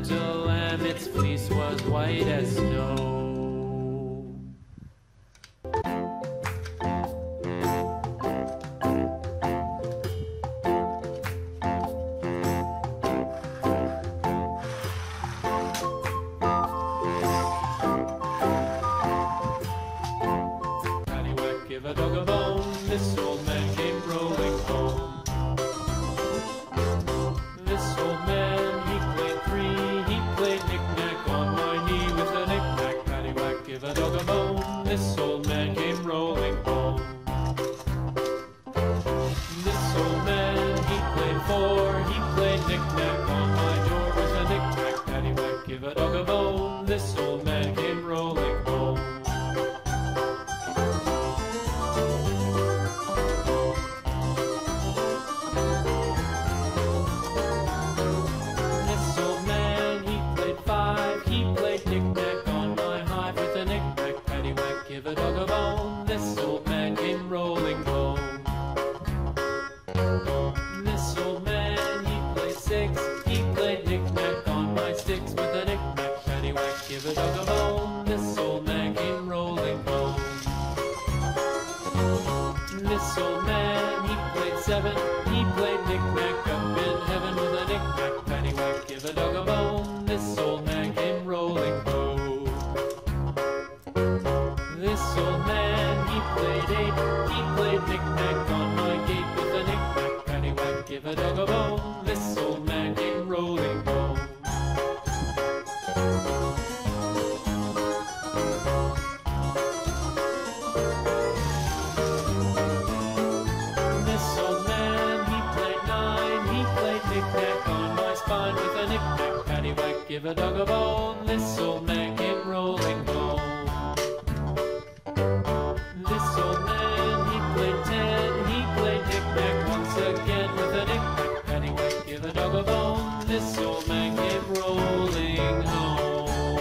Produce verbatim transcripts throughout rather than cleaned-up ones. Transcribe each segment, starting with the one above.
a lamb, its fleece was white as snow. Give a dog a bone, this old man came rolling home. This old man, he played three, he played knick-knack on my knee with a knick-knack, paddywhack, give a dog a bone, this old man came rolling home. This old man, he played four, he played knick-knack on my door with a knick-knack, paddywhack, give a dog a bone, this old man came rolling home. Give a dog a bone, this old man came rolling home. This old man, he played six, he played knick-knack on my sticks with a knick-knack, paddywhack, give a dog a bone, this old man came rolling home. This old man, he played seven, he played knick-knack up in heaven with a knick-knack, paddywhack, give a dog a bone, this old man came rolling home. This old man, he played eight, he played knick-knack on my gate with a knick-knack, paddywhack, give a dog a bone, this old man came rolling home. This old man, he played nine, he played knick-knack on my spine with a knick-knack, paddywhack, give a dog a bone, this old man came rolling home. This old man, he played ten, he played knick-knack once again with a knick-knack, paddywhack, give a dog a bone, this old man came rolling home.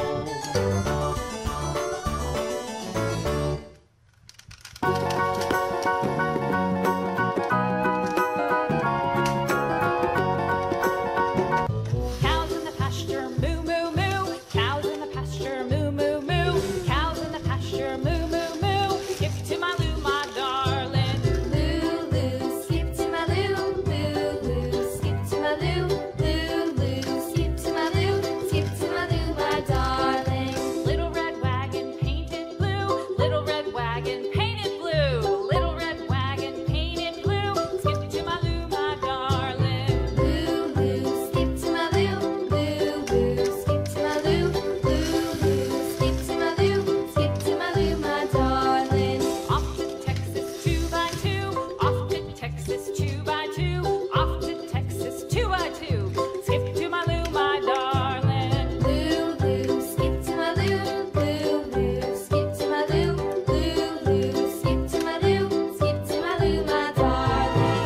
Cows in the pasture, moo, moo, moo. Cows in the pasture, moo, moo, moo. Cows in the pasture, moo, moo, moo. Skip to my loo, my darling. Loo, loo, skip to my loo. Loo, loo, skip to my loo. Loo, loo, skip to my loo. Skip to my loo, my darling. Little red wagon painted blue. Little red wagon painted blue. Little red wagon painted blue. Skip to my loo, my darling. Loo, loo, skip to my loo. Loo, loo, skip to my loo. Loo, loo, skip to my loo. Skip to my loo, my darling. Off to Texas two by two. Off to Texas two by two. Off to Texas two by two. Skip to my loo, my darling. Loo, loo, skip to my loo. Loo, loo, skip to my loo. Loo, loo, skip to my loo. Skip to my loo, my darling.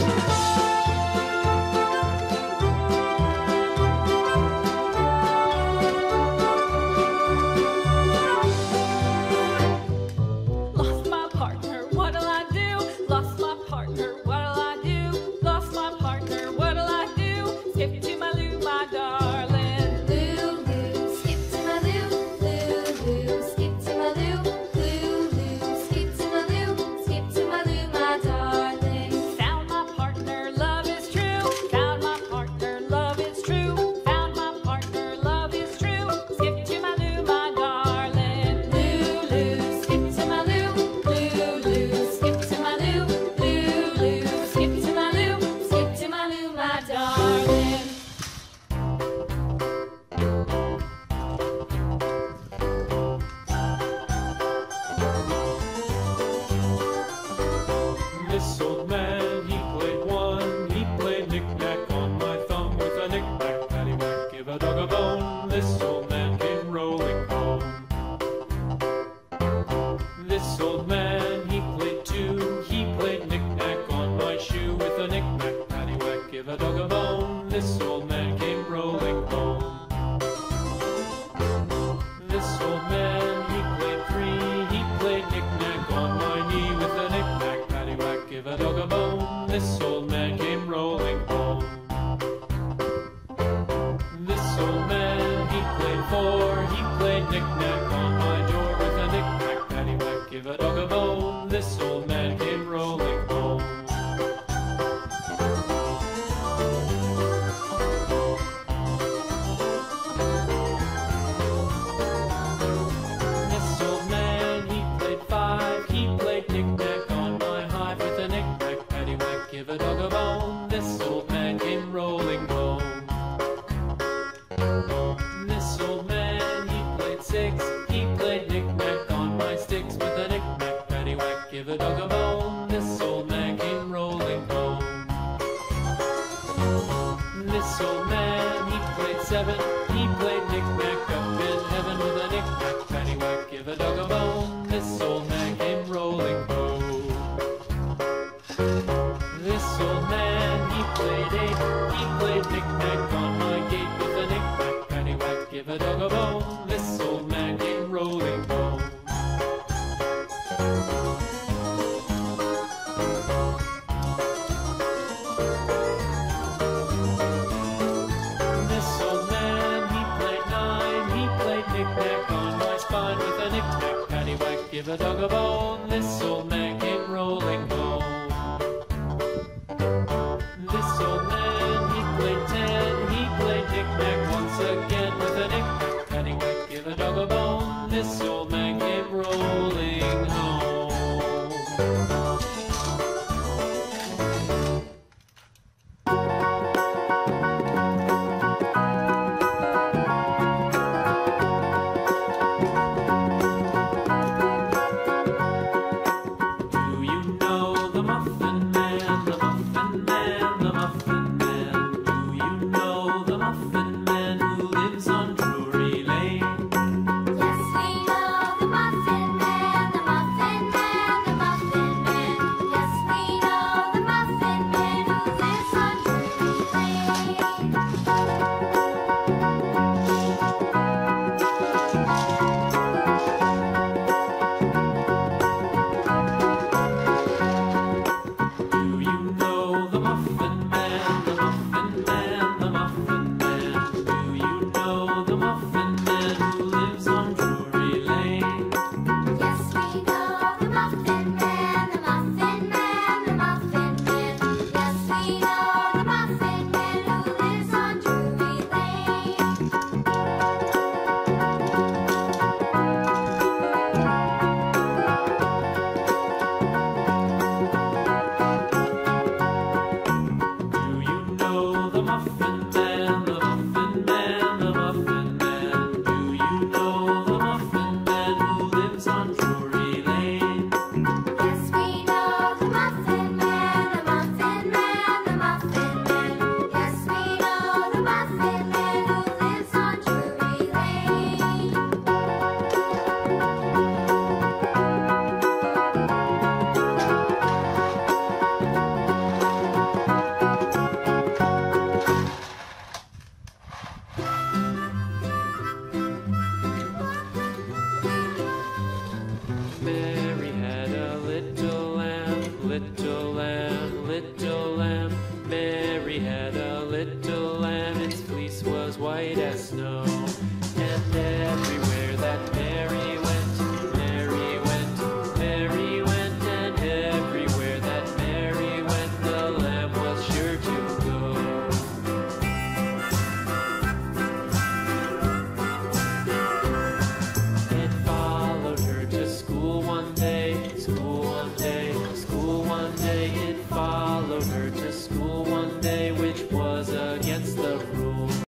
Lost my partner, what'll I do? Lost my partner, what'll I do? Lost my partner, what'll I do? Skip to my loo, my darling. Loo, loo, skip to my loo. Loo, loo, skip to my loo. Loo, loo, skip to my loo. Skip to my loo, my darling. Found my partner, love is true. Found my partner, love is true. Found my partner, love is true. Skip to my loo, my darling. Loo, loo, skip to my loo. Loo, loo, skip to my loo. Loo, loo, skip to my loo. Skip to my loo, my darling. This old man, he played one, he played knick-knack on my thumb with a knick-knack, paddywhack, give a dog a bone, this old man came rolling home. This old man, he played two, he played knick-knack on my shoe with a knick-knack, paddywhack, give a dog a bone, this old man came rolling home. This old man, he played three, he played knick-knack on my knee with a knick-knack, paddywhack, give a dog a bone, this old man came rolling home. This old man, he knick-knack on my door with a knick-knack, paddywhack, give a dog a bone. This old man came rolling home. This old man, he played five, he played knick-knack on my hive with a knick-knack, paddywhack, give a dog a bone. This old man came rolling home. This old man, he played six, he played knick-knack on my sticks with a knick-knack, paddywhack, give a dog a bone. This old man came rolling home. This old man, he played seven, he played knick-knack up in heaven with a knick-knack, paddywhack, give a dog a bone. This old man came rolling home. This old man, he played eight, he played knick-knack on my gate with a knick-knack, paddywhack, give a dog a bone. This old man came rolling home. This old man, he played nine, he played knick-knack on my spine with a knick-knack, paddywhack, give a dog a bone. This old man came rolling home. This old man, he played ten, he played knick-knack once again with a knick-knack, paddywhack, give a dog a bone. This old man came rolling home. Do you know the Muffin Man, the Muffin Man, the Muffin Man? Do you know the Muffin Man who lives on Drury Lane? Yes, we know the Muffin Man, the Muffin Man, the Muffin Man. Yes, we know the Muffin Man who lives on Drury Lane. Do you know the Muffin Man, the Muffin Man, the Muffin Man? Do you know the Muffin Man who lives on Drury Lane? Yes, we know the Muffin Man, the Muffin Man, the Muffin Man. Yes, we know the Muffin Man who lives on Drury Lane. Do you know the Muffin Man, the Muffin Man, the Muffin Man? Do you know the Muffin Man who lives on Drury Lane? Yes, we know the Muffin Man, the Muffin Man, the Muffin Man. Yes, we know the Muffin Man who lives on Drury Lane. Mary had a little lamb, little lamb, little lamb. Mary had a little lamb, its fleece was white as snow. And everywhere that Mary went, Mary went, Mary went, and everywhere that Mary went, the lamb was sure to go. It followed her to school one day, school one day, school one day. It followed her to school